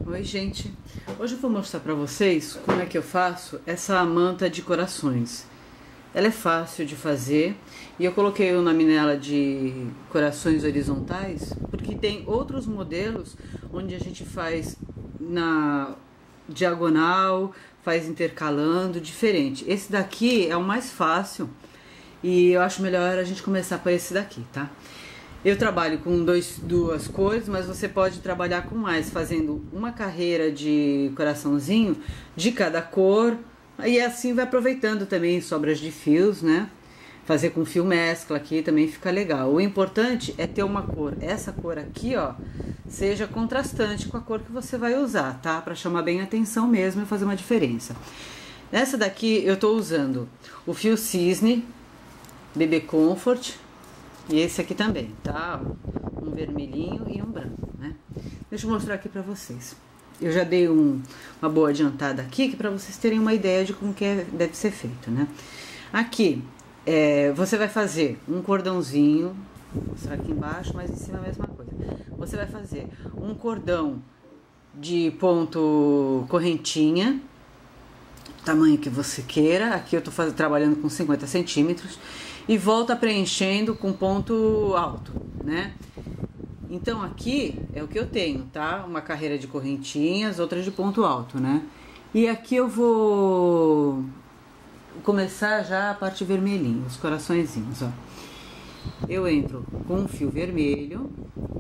Oi gente, hoje eu vou mostrar para vocês como é que eu faço essa manta de corações. Ela é fácil de fazer e eu coloquei o nome nela de corações horizontais porque tem outros modelos onde a gente faz na diagonal, faz intercalando, diferente. Esse daqui é o mais fácil e eu acho melhor a gente começar por esse daqui, tá? Eu trabalho com duas cores, mas você pode trabalhar com mais, fazendo uma carreira de coraçãozinho de cada cor, e assim vai aproveitando também sobras de fios, né? Fazer com fio mescla aqui também fica legal. O importante é ter uma cor, essa cor aqui, ó, seja contrastante com a cor que você vai usar, tá? Pra chamar bem a atenção mesmo e fazer uma diferença. Nessa daqui eu tô usando o fio cisne, BB Comfort. E esse aqui também, tá? Um vermelhinho e um branco, né? Deixa eu mostrar aqui pra vocês. Eu já dei uma boa adiantada aqui, que pra vocês terem uma ideia de como que deve ser feito, né? Aqui, você vai fazer um cordãozinho, vou mostrar aqui embaixo, mas em cima a mesma coisa. Você vai fazer um cordão de ponto correntinha, tamanho que você queira. Aqui eu tô trabalhando com 50 centímetros. E volta preenchendo com ponto alto, né? Então aqui é o que eu tenho, tá? Uma carreira de correntinhas, outra de ponto alto, né? E aqui eu vou começar já a parte vermelhinha, os coraçõezinhos, ó. Eu entro com um fio vermelho.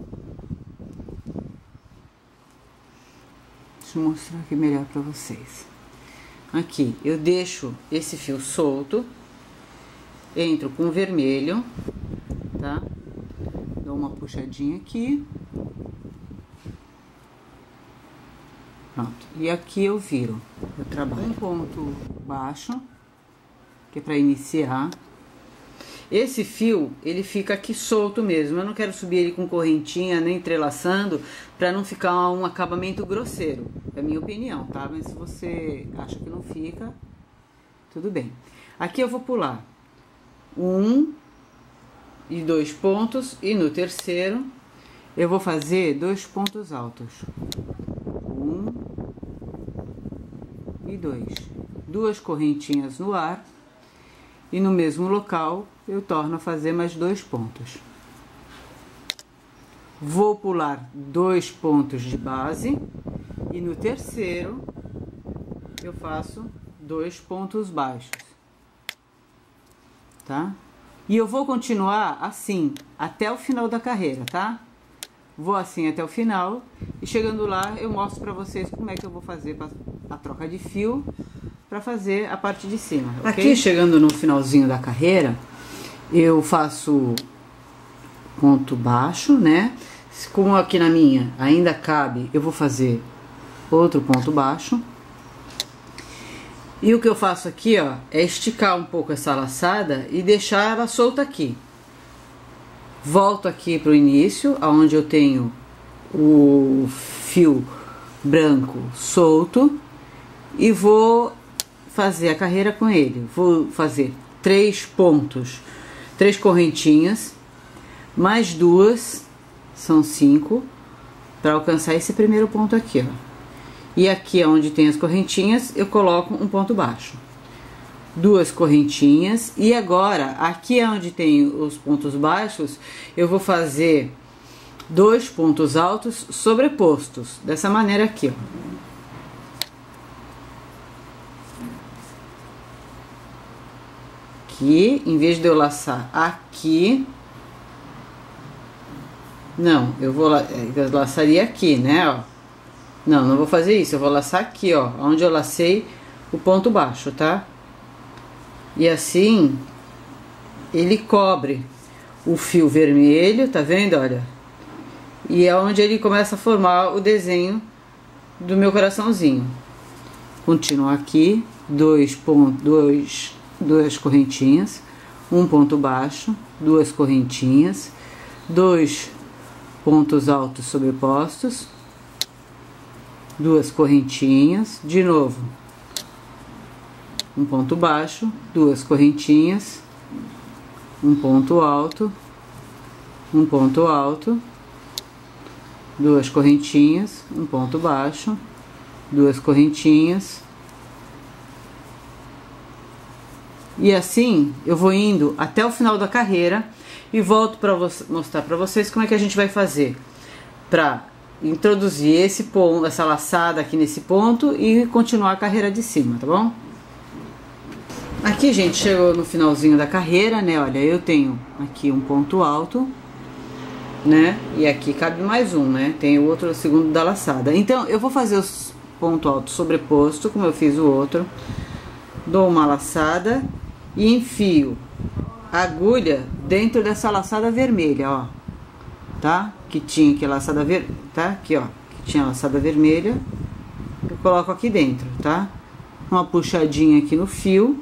Deixa eu mostrar aqui melhor pra vocês. Aqui eu deixo esse fio solto. Entro com vermelho, tá? Dou uma puxadinha aqui. Pronto. E aqui eu viro. Eu trabalho um ponto baixo, que é para iniciar. Esse fio, ele fica aqui solto mesmo. Eu não quero subir ele com correntinha, nem entrelaçando, para não ficar um acabamento grosseiro. É a minha opinião, tá? Mas se você acha que não fica, tudo bem. Aqui eu vou pular 1 e 2 pontos, e no terceiro eu vou fazer 2 pontos altos, 1 e 2, 2 correntinhas no ar, e no mesmo local eu torno a fazer mais 2 pontos. Vou pular 2 pontos de base, e no terceiro eu faço 2 pontos baixos. Tá? E eu vou continuar assim até o final da carreira, tá? Vou assim até o final e chegando lá eu mostro pra vocês como é que eu vou fazer a troca de fio pra fazer a parte de cima, ok? Aqui chegando no finalzinho da carreira, eu faço ponto baixo, né? Como aqui na minha ainda cabe, eu vou fazer outro ponto baixo. E o que eu faço aqui, ó, é esticar um pouco essa laçada e deixar ela solta aqui. Volto aqui pro início, aonde eu tenho o fio branco solto, e vou fazer a carreira com ele. Vou fazer 3 pontos, 3 correntinhas, mais 2, são 5, para alcançar esse primeiro ponto aqui, ó. E aqui onde tem as correntinhas, eu coloco um ponto baixo. 2 correntinhas. E agora, aqui onde tem os pontos baixos, eu vou fazer 2 pontos altos sobrepostos. Dessa maneira aqui, ó. Aqui, em vez de eu laçar aqui... Não, eu laçaria aqui, né, ó. Não, não vou fazer isso, eu vou laçar aqui, ó, onde eu lacei o ponto baixo, tá? E assim, ele cobre o fio vermelho, tá vendo, olha? E é onde ele começa a formar o desenho do meu coraçãozinho. Continuo aqui, 2 correntinhas, um ponto baixo, 2 correntinhas, 2 pontos altos sobrepostos, 2 correntinhas, de novo, um ponto baixo, 2 correntinhas, um ponto alto, duas correntinhas, um ponto baixo, duas correntinhas. E assim eu vou indo até o final da carreira e volto para mostrar para vocês como é que a gente vai fazer para introduzir esse ponto, essa laçada aqui nesse ponto e continuar a carreira de cima, tá bom? Aqui, gente, chegou no finalzinho da carreira, né? Olha, eu tenho aqui um ponto alto, né? E aqui cabe mais um, né? Tem o outro, o segundo da laçada. Então, eu vou fazer os ponto alto sobreposto, como eu fiz o outro. Dou uma laçada e enfio a agulha dentro dessa laçada vermelha, ó. Tá? Que tinha aqui a laçada vermelha, tá? Aqui, ó. Que tinha a laçada vermelha. Eu coloco aqui dentro, tá? Uma puxadinha aqui no fio.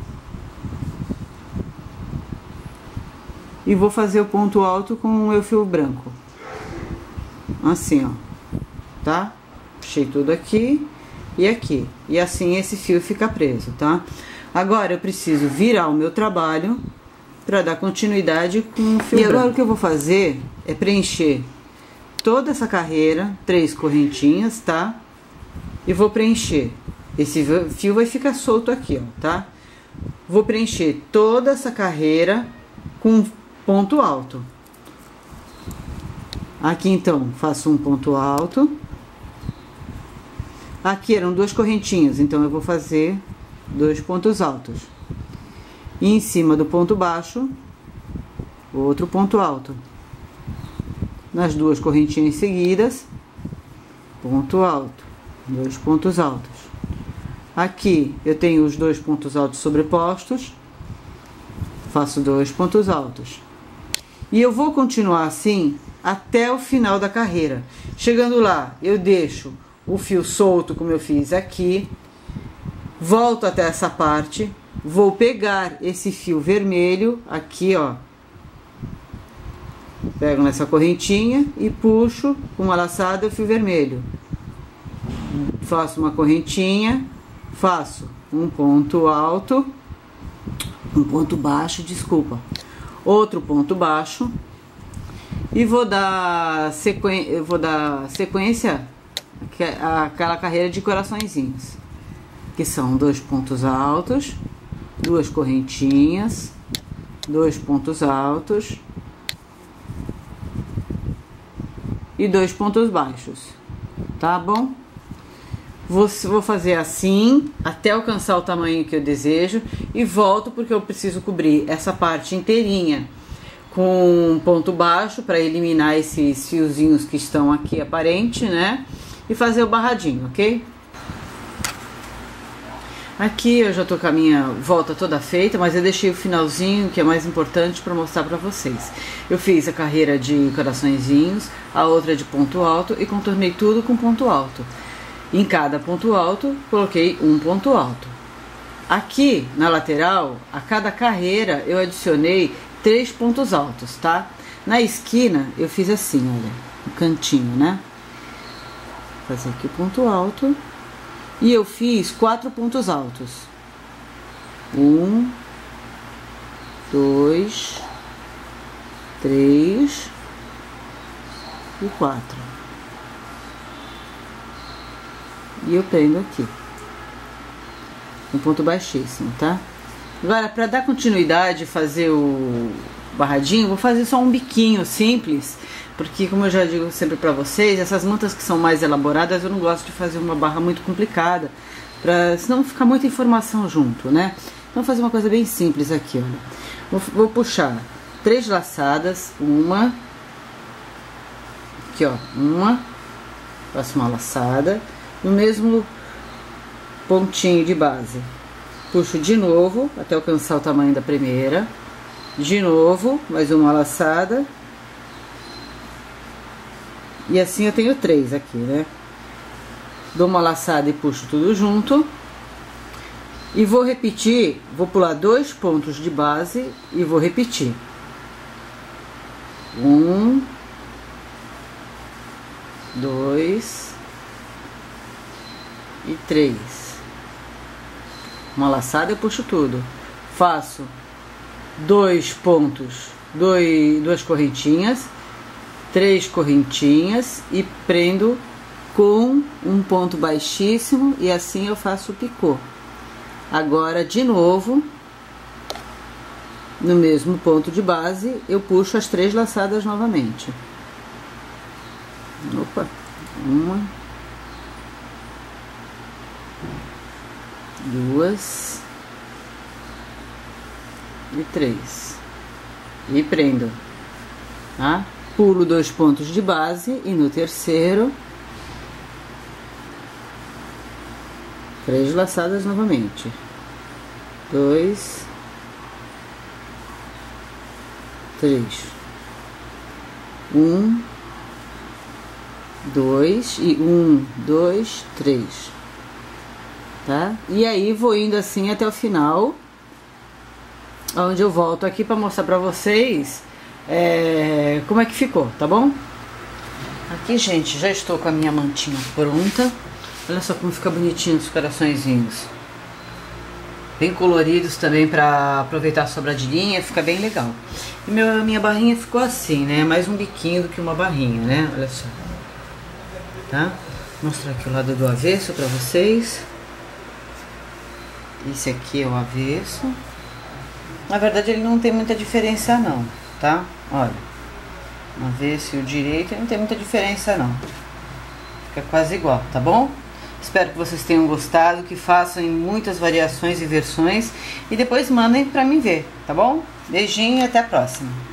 E vou fazer o ponto alto com o meu fio branco. Assim, ó. Tá? Puxei tudo aqui e aqui. E assim esse fio fica preso, tá? Agora eu preciso virar o meu trabalho para dar continuidade com o fio branco. E agora o que eu vou fazer é preencher toda essa carreira, 3 correntinhas, tá? E vou preencher. Esse fio vai ficar solto aqui, ó, tá? Vou preencher toda essa carreira com ponto alto. Aqui então faço um ponto alto. Aqui eram 2 correntinhas, então eu vou fazer 2 pontos altos. E em cima do ponto baixo, outro ponto alto. Nas 2 correntinhas seguidas, ponto alto, 2 pontos altos. Aqui eu tenho os 2 pontos altos sobrepostos, faço 2 pontos altos. E eu vou continuar assim até o final da carreira. Chegando lá, eu deixo o fio solto, como eu fiz aqui, volto até essa parte, vou pegar esse fio vermelho aqui, ó, pego nessa correntinha e puxo com uma laçada o fio vermelho, faço uma correntinha, faço um ponto alto, um ponto baixo, desculpa, outro ponto baixo e vou dar sequência aquela carreira de coraçõezinhos, que são 2 pontos altos, 2 correntinhas, 2 pontos altos e 2 pontos baixos, tá bom? Vou fazer assim até alcançar o tamanho que eu desejo e volto porque eu preciso cobrir essa parte inteirinha com um ponto baixo para eliminar esses fiozinhos que estão aqui aparente, né? E fazer o barradinho, ok? Aqui eu já tô com a minha volta toda feita, mas eu deixei o finalzinho, que é mais importante, para mostrar para vocês. Eu fiz a carreira de coraçõezinhos, a outra de ponto alto e contornei tudo com ponto alto. Em cada ponto alto, coloquei um ponto alto. Aqui na lateral, a cada carreira, eu adicionei 3 pontos altos, tá? Na esquina, eu fiz assim, olha, no cantinho, né? Vou fazer aqui o ponto alto. E eu fiz 4 pontos altos. 1, 2, 3 e 4. E eu prendo aqui. Um ponto baixíssimo, tá? Agora, para dar continuidade, fazer o barradinho, vou fazer só um biquinho simples, porque como eu já digo sempre para vocês, essas mantas que são mais elaboradas, eu não gosto de fazer uma barra muito complicada, para senão ficar muita informação junto, né? Então vou fazer uma coisa bem simples aqui, olha. Vou puxar 3 laçadas, uma, aqui ó, uma, faço uma laçada, no mesmo pontinho de base. Puxo de novo, até alcançar o tamanho da primeira. De novo, mais uma laçada. E assim eu tenho 3 aqui, né? Dou uma laçada e puxo tudo junto. E vou repetir, vou pular 2 pontos de base e vou repetir. 1, 2 e 3. Uma laçada eu puxo tudo. Faço 2 pontos, 2 correntinhas, 3 correntinhas e prendo com um ponto baixíssimo e assim eu faço o picô. Agora, de novo, no mesmo ponto de base, eu puxo as 3 laçadas novamente. Opa, 1, 2 e 3 e prendo, tá? Pulo 2 pontos de base e no terceiro 3 laçadas novamente, 2, 3, 1, 2 e 1, 2, 3, tá? E aí vou indo assim até o final, onde eu volto aqui para mostrar para vocês como é que ficou, tá bom? Aqui, gente, já estou com a minha mantinha pronta. Olha só como fica bonitinho os coraçõezinhos, bem coloridos também, para aproveitar a sobradinha, fica bem legal. E minha barrinha ficou assim, né? Mais um biquinho do que uma barrinha, né? Olha só, tá? Vou mostrar aqui o lado do avesso para vocês. Esse aqui é o avesso. Na verdade, ele não tem muita diferença não, tá? Olha, o avesso e o direito não tem muita diferença não. Fica quase igual, tá bom? Espero que vocês tenham gostado, que façam em muitas variações e versões e depois mandem pra mim ver, tá bom? Beijinho e até a próxima.